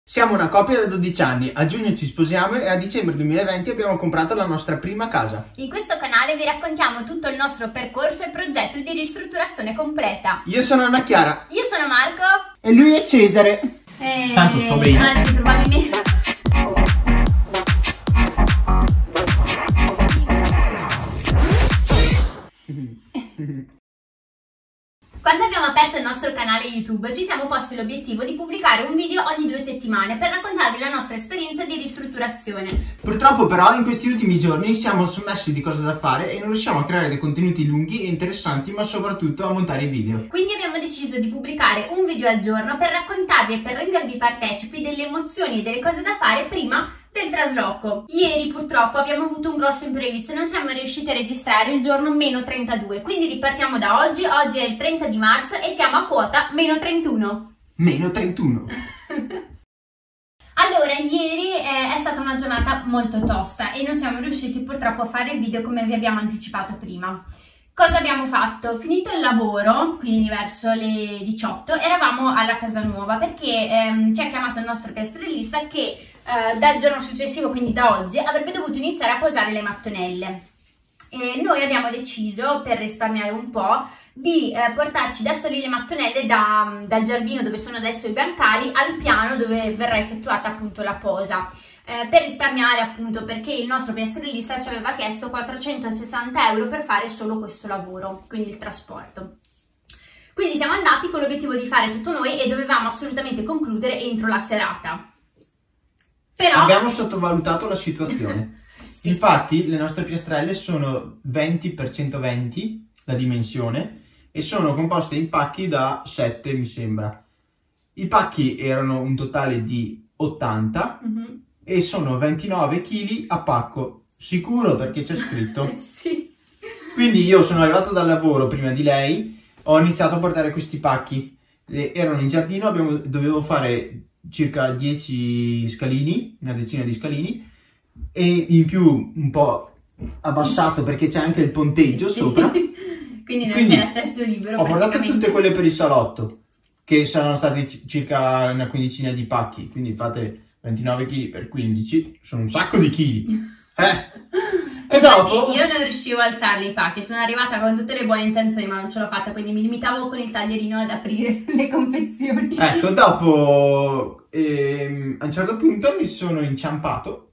Siamo una coppia da 12 anni, a giugno ci sposiamo e a dicembre 2020 abbiamo comprato la nostra prima casa. In questo canale vi raccontiamo tutto il nostro percorso e progetto di ristrutturazione completa. Io sono Anna Chiara. Io sono Marco. E lui è Cesare. Tanto sto bene. Anzi, probabilmente... Quando abbiamo aperto il nostro canale YouTube ci siamo posti l'obiettivo di pubblicare un video ogni 2 settimane per raccontarvi la nostra esperienza di ristrutturazione. Purtroppo però in questi ultimi giorni siamo sommersi di cose da fare e non riusciamo a creare dei contenuti lunghi e interessanti, ma soprattutto a montare i video. Quindi abbiamo deciso di pubblicare un video al giorno per raccontarvi e per rendervi partecipi delle emozioni e delle cose da fare prima del trasloco. Ieri purtroppo abbiamo avuto un grosso imprevisto e non siamo riusciti a registrare il giorno -32, quindi ripartiamo da oggi. Oggi è il 30 di marzo e siamo a quota -31. -31. Allora, ieri è stata una giornata molto tosta e non siamo riusciti purtroppo a fare il video come vi abbiamo anticipato prima. Cosa abbiamo fatto? Finito il lavoro, quindi verso le 18, eravamo alla casa nuova perché ci ha chiamato il nostro piastrellista che dal giorno successivo, quindi da oggi, avrebbe dovuto iniziare a posare le mattonelle. E noi abbiamo deciso, per risparmiare un po', di portarci da soli le mattonelle dal giardino dove sono adesso i bancali al piano dove verrà effettuata appunto la posa. Per risparmiare appunto, perché il nostro piastrellista ci aveva chiesto 460 euro per fare solo questo lavoro, quindi il trasporto. Quindi siamo andati con l'obiettivo di fare tutto noi e dovevamo assolutamente concludere entro la serata. Però... abbiamo sottovalutato la situazione. Sì. Infatti le nostre piastrelle sono 20 x 120 la dimensione e sono composte in pacchi da 7, mi sembra. I pacchi erano un totale di 80 e sono 29 kg a pacco, sicuro perché c'è scritto. Sì. Quindi io sono arrivato dal lavoro prima di lei, ho iniziato a portare questi pacchi. Erano in giardino, dovevo fare circa 10 scalini, una decina di scalini, e in più un po' abbassato perché c'è anche il ponteggio sopra. Quindi non c'è accesso libero. Ho portato tutte quelle per il salotto, che saranno stati circa una quindicina di pacchi, quindi fate 29 kg per 15, sono un sacco di chili. E dopo... io non riuscivo a alzarli i pacchi, sono arrivata con tutte le buone intenzioni ma non ce l'ho fatta, quindi mi limitavo con il taglierino ad aprire le confezioni. Ecco, dopo a un certo punto mi sono inciampato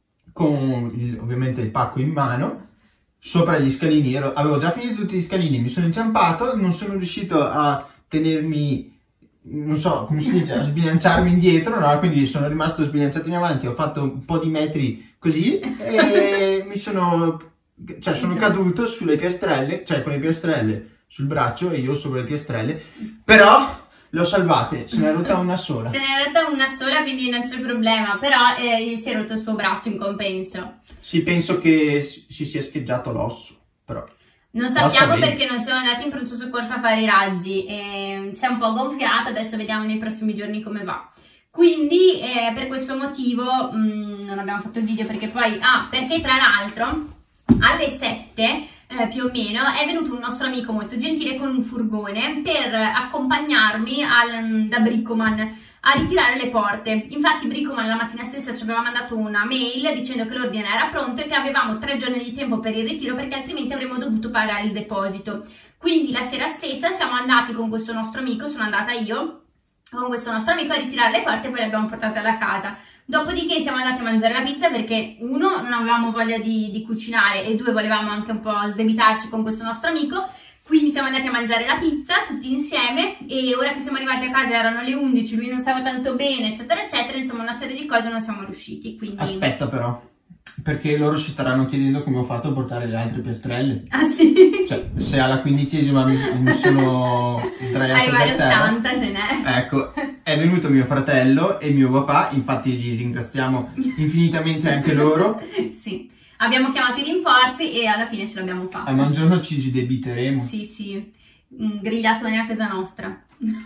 con ovviamente il pacco in mano sopra gli scalini. Avevo già finito tutti gli scalini, mi sono inciampato, non sono riuscito a tenermi, non so come si dice, a sbilanciarmi indietro, no? Quindi sono rimasto sbilanciato in avanti, ho fatto un po' di metri così e sono caduto sulle piastrelle, cioè con le piastrelle sul braccio e io sopra le piastrelle, però le ho salvate, se ne è rotta una sola. Se ne è rotta una sola, quindi non c'è problema, però gli si è rotto il suo braccio in compenso. Sì, penso che si sia scheggiato l'osso, però... non sappiamo perché non siamo andati in pronto soccorso a fare i raggi, si è un po' gonfiato, adesso vediamo nei prossimi giorni come va. Quindi per questo motivo non abbiamo fatto il video, perché poi... perché tra l'altro alle 7 più o meno è venuto un nostro amico molto gentile con un furgone per accompagnarmi da Bricoman a ritirare le porte. Infatti Bricoman la mattina stessa ci aveva mandato una mail dicendo che l'ordine era pronto e che avevamo 3 giorni di tempo per il ritiro, perché altrimenti avremmo dovuto pagare il deposito. Quindi la sera stessa siamo andati con questo nostro amico, sono andata io con questo nostro amico a ritirare le porte e poi le abbiamo portate alla casa. Dopodiché siamo andati a mangiare la pizza perché 1 non avevamo voglia di cucinare e 2 volevamo anche un po' sdebitarci con questo nostro amico. Quindi siamo andati a mangiare la pizza tutti insieme e ora che siamo arrivati a casa erano le 11, lui non stava tanto bene, eccetera eccetera, insomma una serie di cose non siamo riusciti, quindi... Aspetta però, perché loro si staranno chiedendo come ho fatto a portare le altre piastrelle. Ah sì? Cioè, se alla 15ª mi sono sdraiato arriva per terra, 80 ce n'è. ecco, è venuto mio fratello e mio papà, infatti li ringraziamo infinitamente anche loro. Sì. Abbiamo chiamato i rinforzi e alla fine ce l'abbiamo fatta. Ma un giorno ci debiteremo. Sì, sì, un grillatone a casa nostra.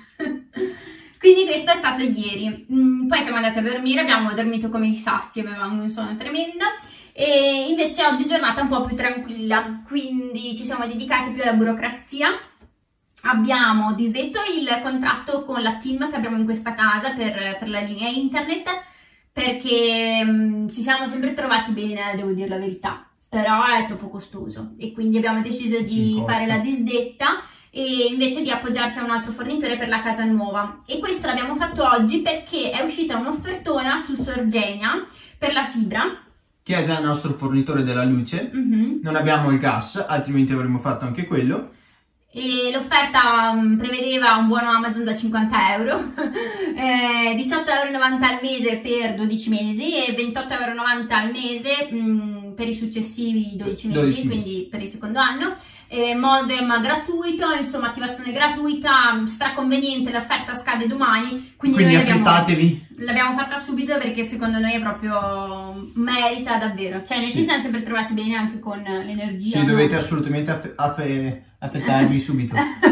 Quindi questo è stato ieri. Poi siamo andati a dormire, abbiamo dormito come i sassi, avevamo un sonno tremendo. E invece oggi è giornata un po' più tranquilla, quindi ci siamo dedicati più alla burocrazia, abbiamo disdetto il contratto con la team che abbiamo in questa casa per la linea internet, perché ci siamo sempre trovati bene, devo dire la verità, però è troppo costoso e quindi abbiamo deciso di fare la disdetta e invece di appoggiarsi a un altro fornitore per la casa nuova. E questo l'abbiamo fatto oggi perché è uscita un'offertona su Sorgenia per la fibra, che è già il nostro fornitore della luce. Non abbiamo il gas, altrimenti avremmo fatto anche quello. E l'offerta prevedeva un buono Amazon da 50 euro, 18,90 € al mese per 12 mesi e 28,90 € al mese per i successivi 12 mesi, quindi per il secondo anno. Modem gratuito, insomma attivazione gratuita, straconveniente, l'offerta scade domani, quindi noi affrettatevi. L'abbiamo fatta subito perché secondo noi è proprio merita davvero, cioè noi ci siamo sempre trovati bene anche con l'energia. Sì, dovete assolutamente affettarvi subito.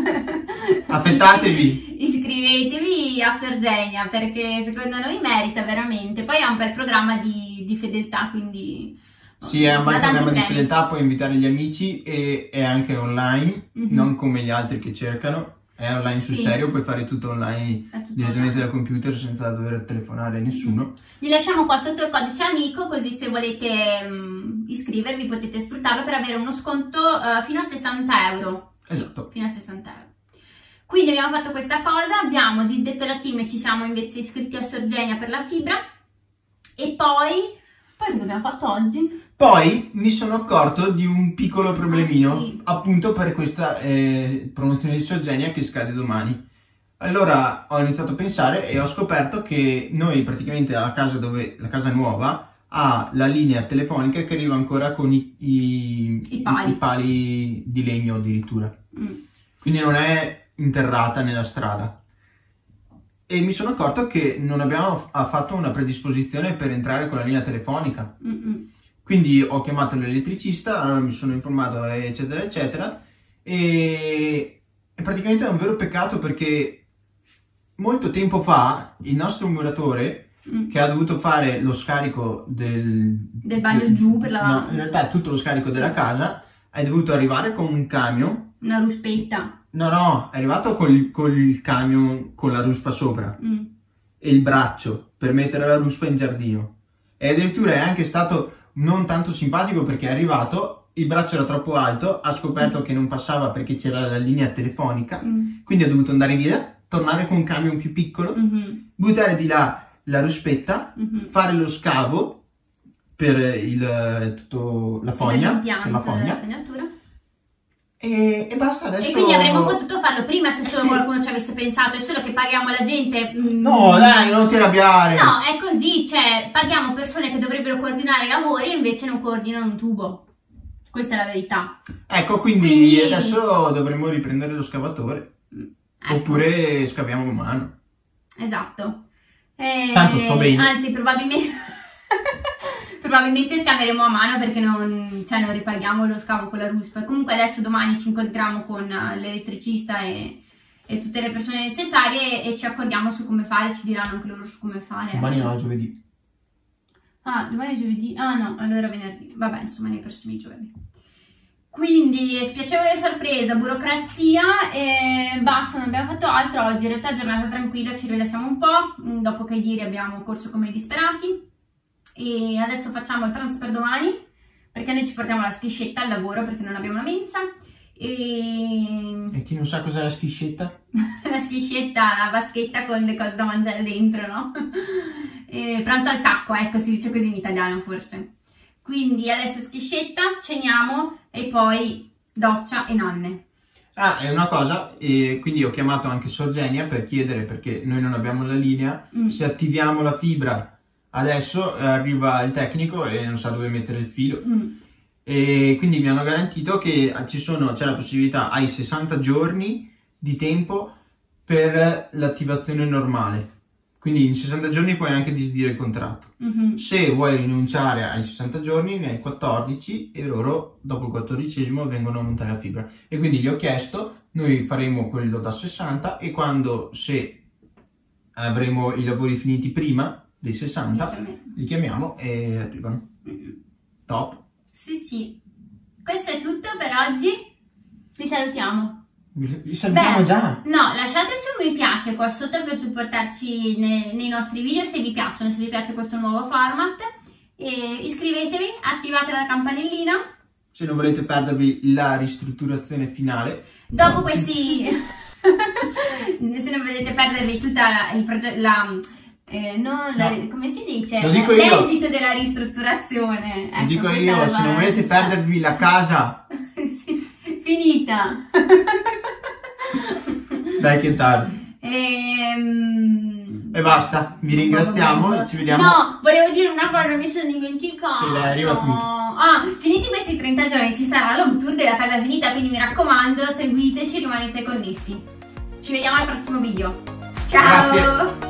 Affettatevi. Iscrivetevi a Sorgenia perché secondo noi merita veramente, poi ha un bel programma di fedeltà, quindi sì, è un bel programma di fedeltà, puoi invitare gli amici e è anche online, non come gli altri che cercano, è online sul serio, puoi fare tutto online direttamente dal computer senza dover telefonare a nessuno. Vi lasciamo qua sotto il codice amico, così se volete iscrivervi potete sfruttarlo per avere uno sconto fino a 60 euro. Esatto. Fino a 60 euro. Quindi abbiamo fatto questa cosa, abbiamo disdetto la team e ci siamo invece iscritti a Sorgenia per la fibra e poi cosa abbiamo fatto oggi? Poi mi sono accorto di un piccolo problemino, appunto per questa promozione di Sorgenia che scade domani. Allora ho iniziato a pensare e ho scoperto che noi praticamente la casa nuova ha la linea telefonica che arriva ancora con i pali di legno addirittura. Quindi non è interrata nella strada. E mi sono accorto che non abbiamo fatto una predisposizione per entrare con la linea telefonica. Quindi ho chiamato l'elettricista, allora mi sono informato, eccetera, eccetera. E praticamente è un vero peccato perché molto tempo fa il nostro muratore, che ha dovuto fare lo scarico del bagno giù per la... No, in realtà tutto lo scarico della casa, è dovuto arrivare con un camion. Una ruspetta. No, è arrivato col camion con la ruspa sopra e il braccio per mettere la ruspa in giardino. E addirittura è anche stato non tanto simpatico perché è arrivato, il braccio era troppo alto, ha scoperto che non passava perché c'era la linea telefonica, quindi ha dovuto andare via, tornare con un camion più piccolo, buttare di là la ruspetta, fare lo scavo per la fogna, e basta adesso. E quindi avremmo potuto farlo prima se solo qualcuno ci avesse pensato, è solo che paghiamo la gente. No, dai, non ti arrabbiare. No, è così, cioè paghiamo persone che dovrebbero coordinare i lavori e invece non coordinano un tubo. Questa è la verità. Ecco, quindi adesso dovremmo riprendere lo scavatore. Oppure scaviamo a mano. Esatto. Tanto sto bene. Anzi, probabilmente scaveremo a mano perché non ripaghiamo lo scavo con la ruspa. Comunque adesso domani ci incontriamo con l'elettricista e tutte le persone necessarie e ci accordiamo su come fare, ci diranno anche loro su come fare. Domani no, giovedì. Ah, domani è giovedì? Ah no, allora venerdì. Vabbè, insomma nei prossimi giorni. Quindi spiacevole sorpresa, burocrazia e basta, non abbiamo fatto altro oggi. In realtà giornata tranquilla, ci rilassiamo un po', dopo che ieri abbiamo corso come disperati. E adesso facciamo il pranzo per domani perché noi ci portiamo la schiscetta al lavoro perché non abbiamo la mensa e chi non sa cos'è la schiscetta? La schiscetta, la vaschetta con le cose da mangiare dentro, no? E pranzo al sacco, ecco, si dice così in italiano forse. Quindi adesso schiscetta, ceniamo e poi doccia e nanne. Ah, è una cosa, quindi ho chiamato anche Sorgenia per chiedere, perché noi non abbiamo la linea, se attiviamo la fibra. Adesso arriva il tecnico e non sa dove mettere il filo e quindi mi hanno garantito che c'è la possibilità, hai 60 giorni di tempo per l'attivazione normale, quindi in 60 giorni puoi anche disdire il contratto. Se vuoi rinunciare ai 60 giorni ne hai 14 e loro dopo il 14esimo vengono a montare la fibra e quindi gli ho chiesto, noi faremo quello da 60 e se avremo i lavori finiti prima dei 60 li chiamiamo e arrivano. Top. Sì. Questo è tutto per oggi. Vi salutiamo. Li salutiamo già. No, lasciateci un mi piace qua sotto per supportarci nei nostri video se vi piacciono, se vi piace questo nuovo format. E iscrivetevi, attivate la campanellina. Se non volete perdervi la ristrutturazione finale. Dopo questi... se non volete perdervi tutta il progetto... come si dice? Lo dico io. L'esito della ristrutturazione. Lo dico io, se non volete perdervi la casa. Sì, finita. Dai che tardi. E basta, vi ringraziamo, ci vediamo. No, volevo dire una cosa, mi sono dimenticata. Sì, lei arriva appunto. Ah, finiti questi 30 giorni ci sarà l'home tour della casa finita, quindi mi raccomando, seguiteci, rimanete connessi. Ci vediamo al prossimo video. Ciao! Grazie.